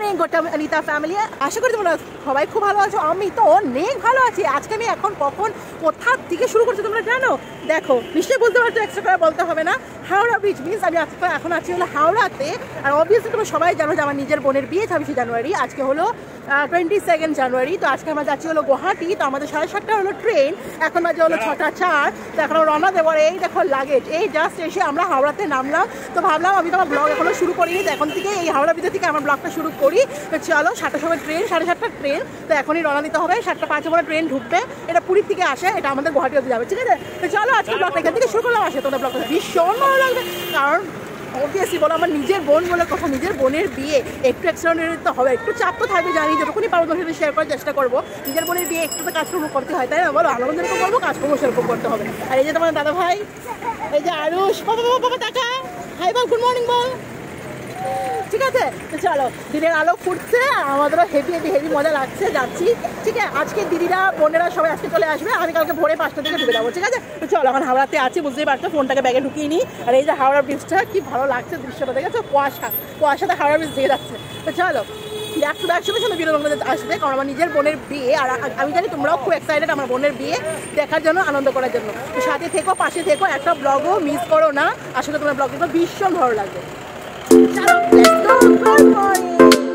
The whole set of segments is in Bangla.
মর্নিং গোটা অনিতা ফ্যামিলি, আশা করি তোমরা সবাই খুব ভালো আছো। আমি তো অনেক ভালো আছি। আজকে আমি এখন কখন কোথা থেকে শুরু করছি তোমরা জানো? দেখো, নিশ্চয়ই বলতে পারছো, এক্সট্রা করে বলতে হবে না। হাওড়া ব্রিজ মিন্স আমি আজকে এখন আছি হলো হাওড়াতে। আর অবভিয়াসলি তোমরা সবাই জানো যে আমার নিজের বোনের বিয়ে 26শে জানুয়ারি, আজকে হলো 22 জানুয়ারি। তো আজকে আমরা যাচ্ছি হলো গুয়াহাটি। তো আমাদের 7:30 হলো ট্রেন, এখন বাজে হলো 6:04। তো এখন রওনা দেবো। এই দেখো লাগেজ, এই জাস্ট এসে আমরা হাওড়াতে নামলাম। তো ভাবলাম আমি তো আমার ব্লগ এখনো শুরু করিনি, তো এখন থেকে এই হাওড়া ব্রিজ থেকে আমার ব্লগটা শুরু করি। তো চলো, 7টার সময় ট্রেন, 7:30 ট্রেন, তো এখনই রওনা দিতে হবে। 7:05 ট্রেন ঢুকবে, এটা পুরীর থেকে আসে, এটা আমাদের গুয়াহাটি অবধি যাবে, ঠিক আছে? তো চলো আজকে ব্লগটা এখান থেকে শুরু করলাম। আসে তোমরা ব্লগটা ভীষণ ভালো লাগবে, কারণ অবভিয়াসলি বলো আমার নিজের বোন বলে কথা, নিজের বোনের বিয়ে, একটু এক্সট্রাঅর্ডিনারি তো হবে, একটু চাপ তো থাকবে, জানি যতক্ষণই পারবো তোমার সাথে শেয়ার করার চেষ্টা করবো। নিজের বোনের বিয়ে একটু তো কাজকর্ম করতে হয়, তাই না বলো? আনন্দ যেরকম করবো, কাজকর্ম সেরকম করতে হবে। আর এই যে তোমার দাদা ভাই, এই যে আরুষ, বাবা টাকা হাই বল, গুড মর্নিং বল, ঠিক আছে? তো চলো, দিনের আলো ফুটছে, আমাদেরও হেভি মজা লাগছে, যাচ্ছি, ঠিক আছে? আজকে দিদিরা বোনেরা সবাই আজকে চলে আসবে, আমি কালকে ভোরে 5টা থেকে ঢুকে যাবো, ঠিক আছে? তো চলো, এখন হাওড়াতে আছি, বুঝতেই পারছো, ফোনটাকে ব্যাগে ঢুকিয়ে নিই। আর এই যে হাওড়া ব্রিজটা কি ভালো লাগছে দৃশ্যটা, দেখেছো? কুয়াশাতে হাওড়া ব্রিজ দিয়ে যাচ্ছে। তো চলো, ব্যাক টু ব্যাক সঙ্গে সঙ্গে বিনোদন আসবে, কারণ আমার নিজের বোনের বিয়ে। আর আমি জানি তোমরাও খুব এক্সাইটেড আমার বোনের বিয়ে দেখার জন্য, আনন্দ করার জন্য। তো সাথে থেকো, পাশে থেকো, একটা ব্লগও মিস করো না। আসলে তোমার ব্লগগুলো ভীষণ ভালো লাগবে। চলো, let's go, good morning.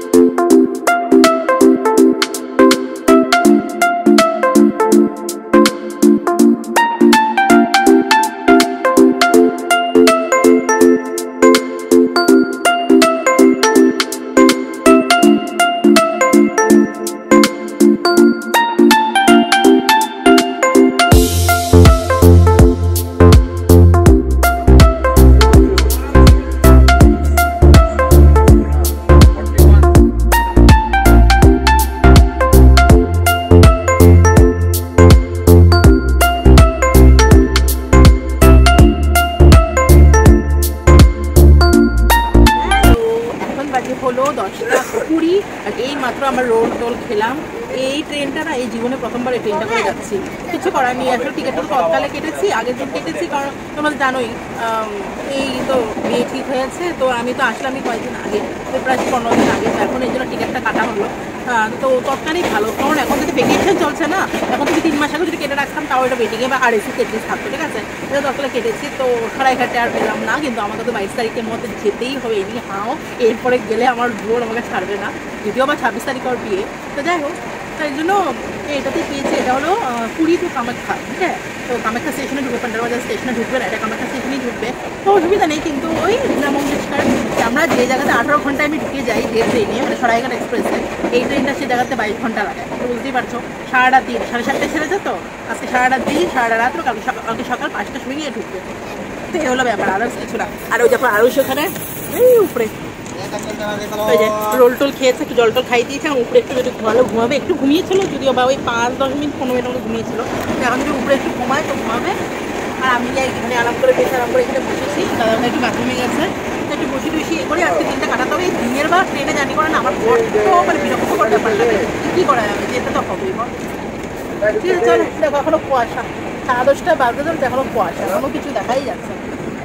হলো 10:20, আর এই মাত্র আমরা রোল টোল খেলাম। এই ট্রেনটা না, এই জীবনে প্রথমবার এই ট্রেনটা করে যাচ্ছি, কিছু করার নেই। আসলে টিকিটটা তৎকালে কেটেছি, আগের দিন কেটেছি, কারণ তোমরা জানোই এই তো বিয়ে ঠিক হয়েছে। তো আমি তো আসলামই কয়েকদিন আগে, তো প্রায় 15 দিন আগে, তো এখন এই জন্য টিকিটটা কাটা হলো। তো তৎকালেই ভালো, কারণ এখন যদি ভেকেশন চলছে না, এখন যদি 3 মাস আগে যদি কেটে রাখতাম তাও এটা ওয়েটিংয়ে বা আরএসি কেটেছি থাকতো, ঠিক আছে? এটা তৎকালে কেটেছি, তো সরাইঘাটে আর পেলাম না, কিন্তু আমাকে তো 22 তারিখের মধ্যে যেতেই হবে। এমনি হাও, এরপরে গেলে আমার বোন আমাকে ছাড়বে না, যদিও বা 26 তারিখ ওর বিয়ে। তো যাই হোক, তাই জন্য এটাতেই পেয়েছি। এটা হলো পুরী টু কামাখ্যা, ঠিক আছে? তো কামাখ্যা স্টেশনে ঢুকবে, পান্ডারবাজার স্টেশনে ঢুকবে না, এটা কামাখ্যা স্টেশনেই ঢুকবে, তো অসুবিধা নেই। কিন্তু ওই মঙ্গলেশকার আমরা যে জায়গাতে 18 ঘন্টায় আমি ঢুকে যাই যে ট্রেনে, মানে সরাইঘাট এক্সপ্রেসে, এই ট্রেনটা সেই জায়গাতে 22 ঘন্টা লাগে। তো বুঝতেই পারছো, সারাটা দিন, 7:30 ছেড়েছে, তো আজকে সারাটা দিন, সারাটা রাত্র, কালকে সকাল 5টার সময় গিয়ে ঢুকবে। তো এই হলো ব্যাপার, আদার্স কিছু না। আর ওই যখন আরও সেখানে এই উপরে ওই যে রোল টোল খেয়েছে, একটু জল টল খাই দিয়েছে, উপরে একটু যদি ঘুমাবে, একটু ঘুমিয়েছিল যদিও, বা ওই 5-10 মিনিট 15 মিনিট মতো ঘুমিয়েছিল। এখন যদি উপরে একটু ঘুমায় তো ঘুমাবে। আর আমি এখানে আরাম করে বেশি আরাম করে এখানে বসেছি, দাদা ভাই একটু বাথরুমে গেছে, একটু বসে এ করে আজকে দিনটা কাটাতে হবে। এই দিনের বার ট্রেনে জার্নি করে না আমার বড্ড মানে বিরক্তকর ব্যাপার লাগে, কী করা যাবে, যেতে তো হবেই। ঠিক আছে, চলো, দেখো এখনো কুয়াশা, 10:30 বাজতে যাবে, এখনো কুয়াশা, এখনো কিছু দেখাই যাচ্ছে।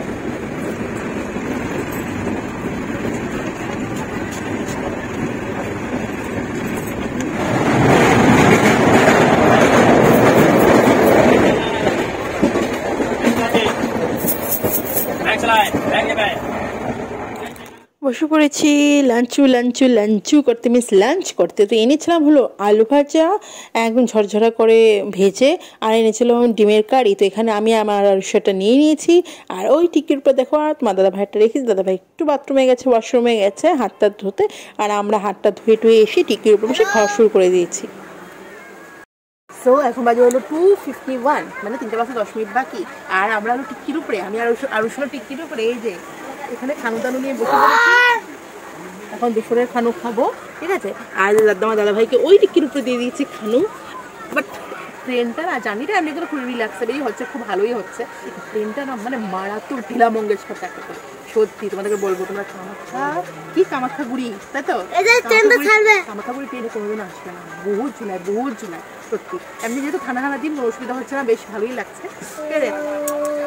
বসে পড়েছি লাঞ্চু করতে, লাঞ্চ করতে। তো এনেছিলাম হলো আলু ভাজা, একদম ঝরঝরা করে ভেজে, আর এনেছিলাম ডিমের কারি। তো এখানে আমি আমার আলুটা নিয়ে নিয়েছি, আর ওই টিকির উপর দেখো আর তোমার দাদা ভাইটা রেখেছি। দাদা ভাই একটু বাথরুমে গেছে, ওয়াশরুমে গেছে হাতটা ধুতে, আর আমরা হাতটা ধুয়ে এসে টিকির উপর বসে খাওয়া শুরু করে দিয়েছি। সো এখন বাজে হলো 2:51, মানে 3টা বাজে 10 মিনিট বাকি। আর আমরা হলো টিকির উপরে, আমি আরুষ হলো টিকির উপরে, এই যে এখানে খানু দানু নিয়ে বসে পড়েছি, এখন দুপুরের খানু খাবো, ঠিক আছে? আর আমার দাদা ভাইকে ওই টিকির উপরে দিয়ে দিয়েছি খানু। বাট ট্রেনটা না, জানি না এমনি করে খুব রিল্যাক্সেবলই হচ্ছে, খুব ভালোই হচ্ছে। ট্রেনটা না মানে মারাত্মক ঢিলা মঙ্গেশকর থাকে, সত্যি তোমাদেরকে বলবো। তোমরা কামাখ্যা গুড়ি, তাই তো? কামাখ্যা গুড়ি ট্রেনে কোনোদিন আসবে না, বহুত ঝুলায়, সত্যি। এমনি যেহেতু ঠান্ডা দিন, কোনো অসুবিধা হচ্ছে না, বেশ ভালোই লাগছে, ঠিক আছে?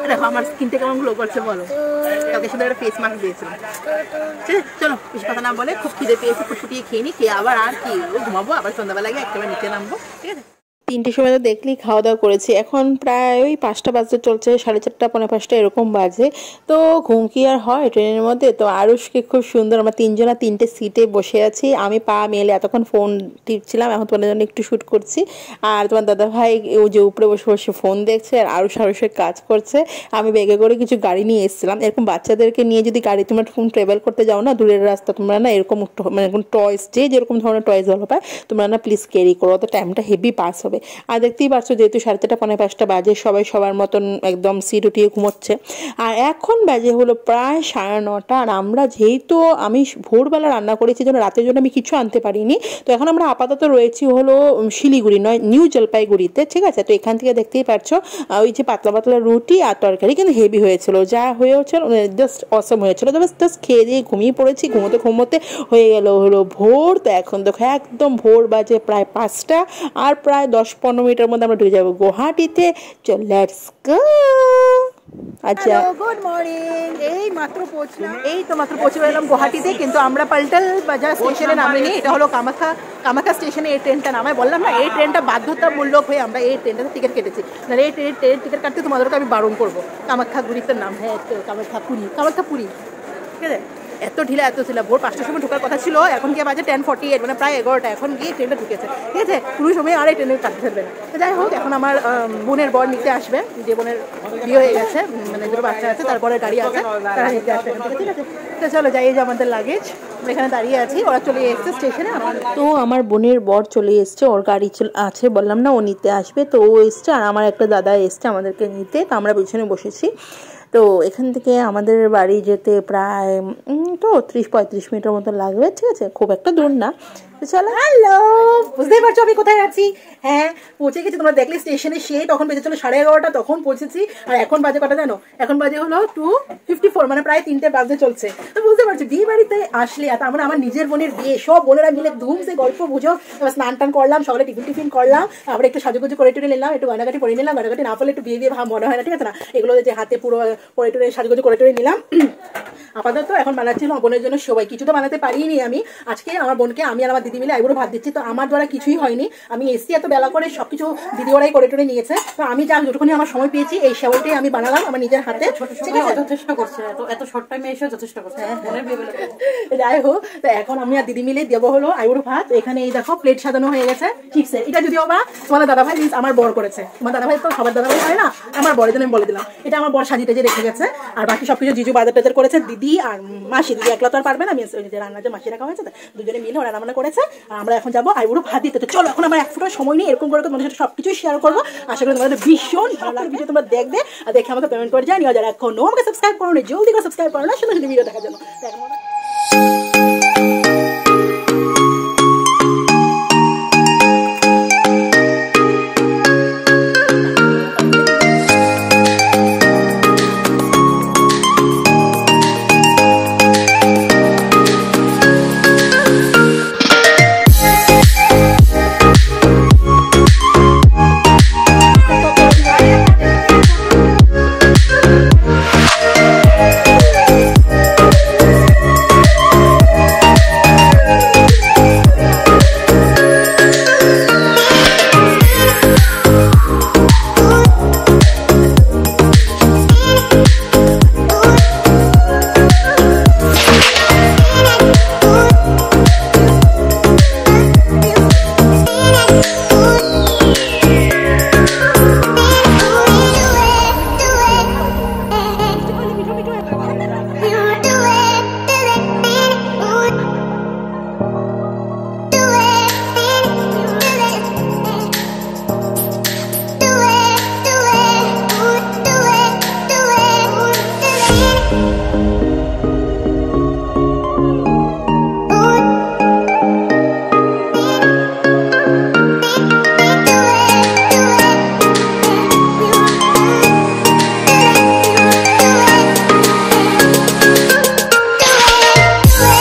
দেখো আমার স্কিনটা কেমন গ্লো করছে বলো। কালকে শুধু একটা ফেস মাস্ক দিয়েছিলাম। ঠিক আছে, চলো বেশি কথা না বলে, খুব খিদে পেয়েছে, ফুটফুটিয়ে খেয়ে নিই, খেয়ে আবার আর কি ঘুমাবো, আবার সন্ধ্যাবেলা গিয়ে একেবারে নিচে নামবো। ঠিক আছে, 3টের সময় তো দেখলেই খাওয়া দাওয়া করেছি, এখন প্রায় ওই 5টা বাজতে চলছে, 4:30 পৌনে 5টা এরকম বাজে। তো ঘুম কি আর হয় ট্রেনের মধ্যে? তো আরুষকে খুব সুন্দর, আমরা 3জনা 3টে সিটে বসে আছি, আমি পা মেলে এতক্ষণ ফোন টিপছিলাম, এখন তোমাদের জন্য একটু শ্যুট করছি। আর তোমার দাদাভাই ও যে উপরে বসে বসে ফোন দেখছে, আর আরুষের কাজ করছে। আমি ব্যাগে করে কিছু গাড়ি নিয়ে এসেছিলাম, এরকম বাচ্চাদেরকে নিয়ে যদি গাড়ি তোমরা ট্রাভেল করতে যাও না দূরের রাস্তা, তোমরা না এরকম মানে এরকম টয়েস, যেরকম ধরনের টয়েস ভালো পায় তোমরা না প্লিজ ক্যারি করো, তো টাইমটা হেভি পাস হবে। আর দেখতেই পাচ্ছ যেহেতু 4:30 পৌনে 5টা বাজে, সবাই সবার মতন একদম সিট উঠিয়ে ঘুমোচ্ছে। আর এখন বাজে হলো প্রায় 9:30, আর আমরা যেহেতু আমি ভোরবেলা রান্না করেছি জন্য রাতের জন্য আমি কিছু আনতে পারিনি। তো এখন আমরা আপাতত রয়েছি হলো শিলিগুড়ি নয়, নিউ জলপাইগুড়িতে। ঠিক আছে, তো এখান থেকে দেখতেই পাচ্ছ ওই যে পাতলা পাতলা রুটি আর তরকারি, কিন্তু হেভি হয়েছিল, যা হয়েছিল জাস্ট অসম হয়েছিল। তো জাস্ট খেয়ে দিয়ে ঘুমিয়ে পড়েছি, ঘুমোতে ঘুমোতে হয়ে গেল হলো ভোর। তো এখন দেখো একদম ভোর বাজে প্রায় 5টা, আর প্রায় 10-15 মিনিটের মধ্যে আমরা ঢুকে যাবো গুয়াহাটিতে। চল লেটস গো। আচ্ছা, গুড মর্নিং। এই মাত্র পৌঁছে গেলাম গুয়াহাটিতে, কিন্তু আমরা পাল্টাল বাজার স্টেশনে নামিনি, এটা হলো কামাখ্যা স্টেশনে এই ট্রেনটা নামায়। বললাম না এই ট্রেনটা বাধ্যতামূলক হয়ে আমরা এই ট্রেনটাতে টিকিট কেটেছি, নাহলে এই ট্রেন টিকিট কাটতে তোমাদেরকে আমি বারণ করবো। কামাখ্যাগুড়িতে নাম, হ্যাঁ কামাখ্যাপুরী। ঠিক আছে, এত ঢিলা ভোর 5টার সময় ঢোকার কথা ছিল, এখন গিয়ে বাজে 10:48, মানে প্রায় 11টা, এখন গিয়ে ট্রেনটা ঢুকেছে। ঠিক আছে, পুরো সময় আর এই ট্রেনে কাটতে ফেলবে না। তো যাই হোক, এখন আমার বোনের বর নিতে আসবে, যে বোনের বিয়ে হয়ে গেছে, মানে দুটো বাচ্চা আছে, তারপরে গাড়ি আছে, তারা নিতে আসবে। ঠিক আছে, তো চলো যাই, যে আমাদের লাগেজ, এখানে দাঁড়িয়ে আছি, ওরা চলে এসছে স্টেশনে। তো আমার বোনের বর চলে এসছে, ওর গাড়ি আছে, বললাম না ও নিতে আসবে, তো ও এসছে, আর আমার একটা দাদা এসছে আমাদেরকে নিতে, তো আমরা পিছনে বসেছি। তো এখান থেকে আমাদের বাড়ি যেতে প্রায় তো 30-35 মিনিটের মতো লাগবে। ঠিক আছে, খুব একটা দূর না। চলো, হ্যালো, বুঝতেই পারছো আমি কোথায় আছি। হ্যাঁ, পৌঁছে গেছি, তোমরা দেখলে স্টেশনে, তখন বেজে চলো 11:30, তখন পৌঁছেছি। আর এখন বাজে কটা জানো? এখন বাজে হলো 2:54, মানে প্রায় 3টে বাজতে চলছে। তো বুঝতে পারছো বিয়ে বাড়িতে আসলে, আর তার মানে আমার নিজের বোনের বিয়ে, সব বোনেরা মিলে ধুমসে গল্প বুঝো, স্নান টান করলাম, সকালে টিফিন করলাম, আবার একটু সাজুগুজু করে টুরে নিলাম, একটু গয়নাগাটি পরে নিলাম, গয়নাগাটি না পড়লে একটু বিয়ে ভাব মনে হয় না। ঠিক আছে না, এগুলো যে হাতে পুরো পরে টুরে সাজুগুজু করে টুরে নিলাম। আপাতত এখন বানাচ্ছি বোনের জন্য সবাই, কিছু তো বানাতে পারিনি আমি আজকে। আমার বোনকে আমি আর আমার দিদি মিলে আইবুড়ো ভাত দিচ্ছি, তো আমার দ্বারা কিছুই হয়নি। আমি এসছি এত বেলা করে, সবকিছু দিদি ওরাই করে টরে নিয়েছে। তো আমি যা যতক্ষণই আমার সময় পেয়েছি এই সেবইটাই আমি বানালাম আমার নিজের হাতে। যথেষ্ট করছে, এত শর্ট টাইমে এসে যথেষ্ট করছে। যাই হোক, তো এখন আমি আর দিদি মিলে দেবো হলো আইবুড়ো ভাত। এখানে এই দেখো প্লেট সাজানো হয়ে গেছে চিপসে, এটা যদিও বা তোমার দাদাভাই আমার বর করেছে। তোমার দাদাভাই তো সবার দাদাভাই হয় না, আমার বরের জন্য আমি বলে দিলাম, এটা আমার বর সাজিয়ে টেজে রেখে গেছে। আর বাকি সবকিছু জিজু বাজার টাজার করেছে, দিদি আর মাসি। দিদি একলা তো আর পারবে না, আমি যে রান্না যে মাসি রাখা হয়েছে দুজনে মিলে ওরা রান্না করেছে। আর আমরা এখন যাবো আইবুড়ো ভাত দিতে। তো চলো, এখন আমার এক ফুটো সময় নেই, এরকম করে তোমাদের সাথে সবকিছুই শেয়ার করবো। আশা করি তোমাদের ভীষণ ভালো লাগবে, ভিডিও তোমরা দেখবে, আর দেখে আমাকে পেমেন্ট করে জানিও। যারা এখনো আমাকে সাবস্ক্রাইব করো না, জলদি করে সাবস্ক্রাইব করো না, সুন্দর সুন্দর ভিডিও দেখার জন্য।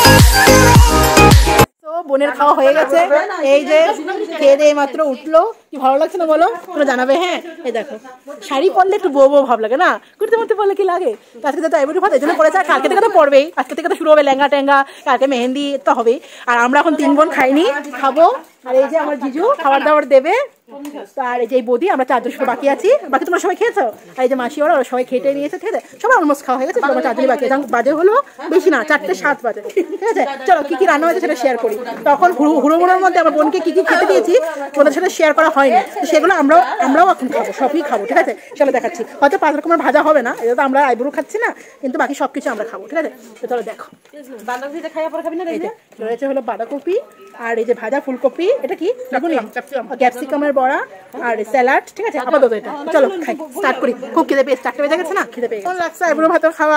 বোনের খাওয়া হয়ে গেছে, এই যে খেয়ে দিয়ে মাত্র উঠলো, কি ভালো লাগছে না বলো, তোমরা জানাবে। হ্যাঁ এই দেখো শাড়ি পরলে একটু বউ বউ ভাব লাগে না, কুর্তি মুর্তি পরলে কি লাগে। আজকে তো আইবুড়ো ভাত এই জন্য পড়েছে, আর কালকে থেকে তো পড়বেই, আজকে থেকে তো শুরু হবে লেহেঙ্গা টেঙ্গা, কালকে মেহেন্দি তো হবেই। আর আমরা এখন 3 বোন খাইনি, খাবো। আর এই যে আমার জিজু খাবার দাবার দেবে, আর এই যে বৌদি, আমরা 4 জন শুধু বাকি আছি। বাকি তোমরা সবাই খেয়েছো, আর এই যে মাসি ওরা সবাই খেটে নিয়েছে, ঠিক আছে, সবাই অলমোস্ট খাওয়া হয়ে গেছে, আমরা 4 জনই বাকি আছে। বাজে হলো বেশি না, 4:07 বাজে, ঠিক আছে। চলো কি কি রান্না হয়েছে সেটা শেয়ার করি। তখন হুড়োমুড়োর মধ্যে আমার বোনকে কি কি খেতে দিয়েছি ওদের সাথে শেয়ার করা হয়নি, সেগুলো আমরাও এখন খাবো, সবই খাবো, ঠিক আছে। চলো দেখাচ্ছি, হয়তো 5 রকমের ভাজা হবে না, এটা তো আমরা আইবুড়ো খাচ্ছি না, কিন্তু বাকি সবকিছু আমরা খাবো, ঠিক আছে। তো চলো দেখো, বাঁধাকপিটা খাইয়া পরে খাবি না, রয়েছে হলো বাঁধাকপি, আর এই যে ভাজা ফুলকপি, এটা কি ক্যাপসিকামের বড়া, আর স্যালাড, ঠিক আছে। আপাতত এটা, চলো খাই, স্টার্ট করি। খুব খিদে পেয়েছে, 4টা বেজে গেছে না, খিদে পেয়ে কেমন লাগছে আইবুড়ো ভাতের খাওয়া?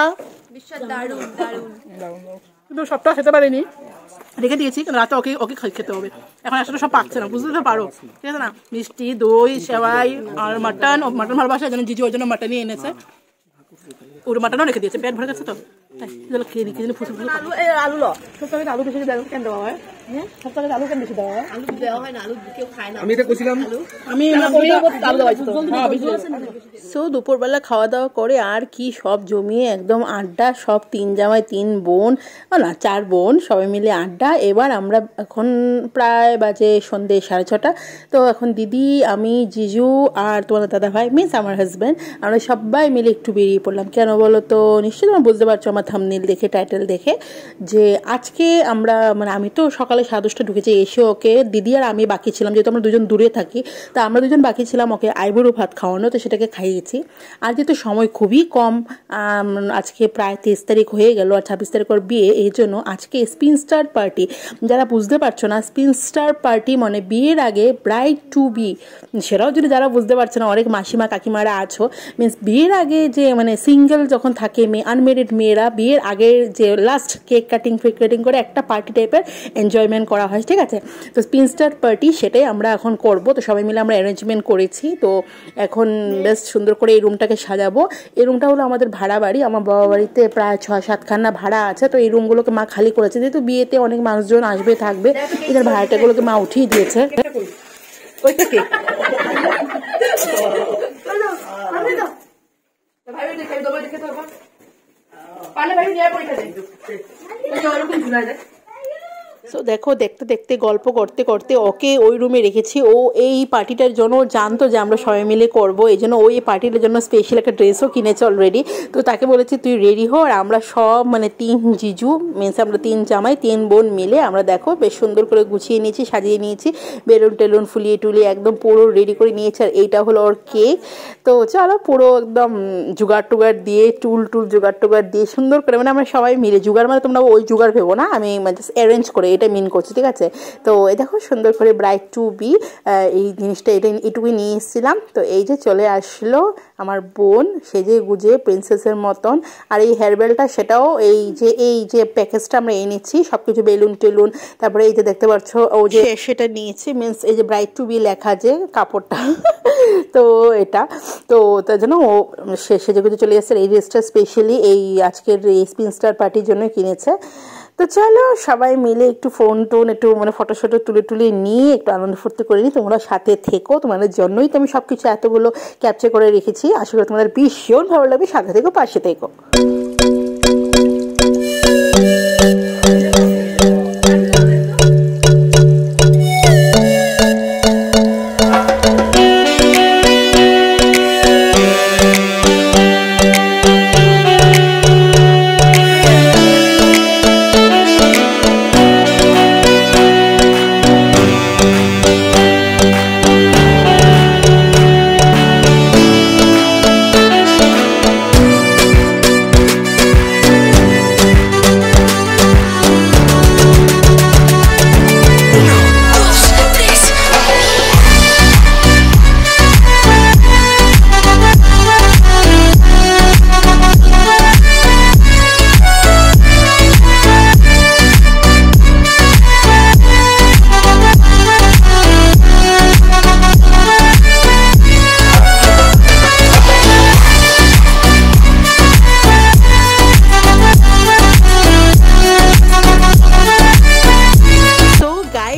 কিন্তু সবটা খেতে পারিনি, রেখে দিয়েছি, কিন্তু রাতে ওকে ওকে খেতে হবে, এখন আসলে সব পাকছে না, বুঝতে তো পারো, ঠিক আছে না। মিষ্টি, দই, সেওয়াই আর মাটন ভালোবাসা, যেন জিজু ওর জন্য মাটনই এনেছে, ওর মাটনও রেখে দিয়েছে, পেট ভরে গেছে তো খেয়ে দিই। আলু আলু বেশি কেন দেওয়া হয়, আলু কেন বেশি দেওয়া হয়? আলু দেওয়া হয় না, আলু কেউ খায় না, সো দুপুরবেলা খাওয়া দাওয়া করে আর কি সব জমিয়ে একদম আড্ডা, সব 3 জামাই 3 বোন, না 4 বোন সবাই মিলে আড্ডা। এবার আমরা এখন প্রায় বাজে সন্ধ্যে 6:30, তো এখন দিদি, আমি, জিজু আর তোমার দাদা ভাই মিন্স আমার হাজব্যান্ড, আমরা সবাই মিলে একটু বেরিয়ে পড়লাম। কেন বলো তো, নিশ্চয়ই তোমরা বুঝতে পারছো আমার থাম্বনেল দেখে, টাইটেল দেখে, যে আজকে আমরা মানে আমি তো সকালে 10:30 ঢুকেছি, এসে ওকে দিদি আর আমি বাকি ছিলাম, যেহেতু আমরা দুজন দূরে থাকি, তা আমরা দুজন বাকি ছিলাম ওকে আইবুড়ো ভাত খাওয়ানো, তো সেটাকে খাইয়েছি। আর যেহেতু সময় খুবই কম, আজকে প্রায় 23 তারিখ হয়ে গেল, আর 26 তারিখ ওর বিয়ে, এই জন্য আজকে স্পিন স্টার পার্টি। যারা বুঝতে পারছো না, স্পিন স্টার পার্টি মানে বিয়ের আগে ব্রাইড টু বি, সেটাও যদি যারা বুঝতে পারছো না, অনেক মাসিমা কাকিমারা আছো, মিনস বিয়ের আগে যে মানে সিঙ্গেল যখন থাকে আনমেরিড মেয়েরা, বিয়ের আগে যে লাস্ট কেক কাটিং করে একটা পার্টি টাইপের এনজয়মেন্ট করা হয়, ঠিক আছে। তো স্পিন স্টার পার্টি সেটাই আমরা এখন করব, তো সবাই মিলে আমরা অ্যারেঞ্জমেন্ট করেছি। তো এখন বেশ সুন্দর করে এই রুমটাকে সাজাবো। এই রুমটা হলো আমাদের ভাড়া বাড়ি, আমার বাবা বাড়িতে প্রায় 6-7 খানা ভাড়া আছে, তো এই রুমগুলোকে মা খালি করেছে, যেহেতু বিয়েতে অনেক মানুষজন আসবে থাকবে, এদের ভাড়াটাগুলোকে মা উঠিয়ে দিয়েছে। সো দেখো, দেখতে দেখতে গল্প করতে করতে ওকে ওই রুমে রেখেছি। ও এই পার্টিটার জন্য জানতো যে আমরা সবাই মিলে করবো, এই জন্য ওই পার্টিটার জন্য স্পেশাল একটা ড্রেসও কিনেছে অলরেডি। তো তাকে বলেছি তুই রেডি হো, আর আমরা সব মানে 3 জিজু মিনস আমরা 3 জামাই 3 বোন মিলে আমরা দেখো বেশ সুন্দর করে গুছিয়ে নিয়েছি, সাজিয়ে নিয়েছি, বেলুন টেলুন ফুলিয়ে টুলিয়ে একদম পুরো রেডি করে নিয়েছি। আর এইটা হলো ওর কেক। তো চলো পুরো একদম জোগাড় টুগাড় দিয়ে, টুল জোগাড় টুগাড় দিয়ে সুন্দর করে, মানে আমরা সবাই মিলে, জোগাড় মানে তোমরা ওই জোগাড় ভেবো না, আমি জাস্ট অ্যারেঞ্জ করে এটা মিন করছি, ঠিক আছে। তো এই দেখো সুন্দর করে ব্রাইড টু বি এই জিনিসটা এইটুকুই নিয়ে এসেছিলাম। তো এই যে চলে আসলো আমার বোন সেজে গুজে প্রিন্সেসের মতন। আর এই হেয়ারবেলটা সেটাও এই যে প্যাকেজটা আমরা এনেছি, সব কিছু বেলুন টেলুন, তারপরে এই যে দেখতে পাচ্ছ ও যে সেটা নিয়েছি, মিনস এই যে ব্রাইড টু বি লেখা যে কাপড়টা তো এটা, তো তার জন্য ও সেজে গুজে চলে এসেছে। এই ড্রেসটা স্পেশালি এই আজকের এই স্পিন স্টার পার্টির জন্য কিনেছে। তো চলো সবাই মিলে একটু ফোন একটু মানে ফটো তুলে নিয়ে একটু আনন্দ ফুর্তি করে নিই। তোমরা সাথে থেকো, তোমাদের জন্যই তো আমি সব কিছু এতগুলো ক্যাপচার করে রেখেছি। আশা করি তোমাদের ভীষণ ভালো লাগবে, সাথে থেকো, পাশে থেকো।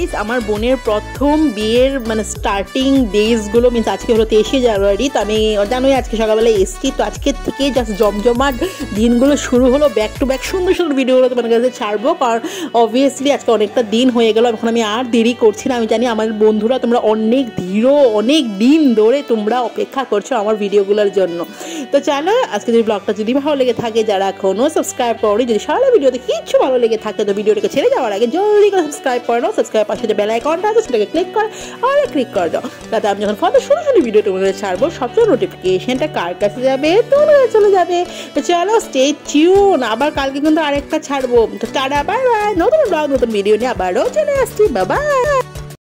গাইস আমার বোনের প্রথম বিয়ের মানে স্টার্টিং ডেজগুলো মিনস আজকে হলো 23শে জানুয়ারি। তো আমি জানোই আজকে সকালবেলায় এসছি, তো আজকের থেকে জাস্ট জমজমাট দিনগুলো শুরু হলো। ব্যাক টু ব্যাক সুন্দর সুন্দর ভিডিওগুলো তোমার কাছে ছাড়বো, কারণ অবভিয়াসলি আজকে অনেকটা দিন হয়ে গেল। এখন আমি আর দেরি করছি না। আমি জানি আমার বন্ধুরা তোমরা অনেক অনেক দিন ধরে তোমরা অপেক্ষা করছো আমার ভিডিওগুলোর জন্য। তো চলো আজকে যদি ব্লগটা যদি ভালো লেগে থাকে, যারা এখনো সাবস্ক্রাইব করো, যদি সারা ভিডিওতে কিছু ভালো লেগে থাকে তো ভিডিওটাকে ছেড়ে যাওয়ার আগে জলদি করে সাবস্ক্রাইব করে নাও। সাবস্ক্রাইব পাশে যে বেল আইকনটা আছে সেটাকে ক্লিক করে আর ক্লিক করে দাও, তাতে আমি যখন ফটো শুরু ভিডিও তোমাদের ছাড়বো সবচেয়ে নোটিফিকেশনটা কার কাছে যাবে, তোমার চলে যাবে। তো চলো স্টে টিউন, আবার কালকে কিন্তু আরেকটা ছাড়বো। তো টাটা বাই বাই, নতুন ব্লগ নতুন ভিডিও নিয়ে আবারও চলে আসছি। Bye by.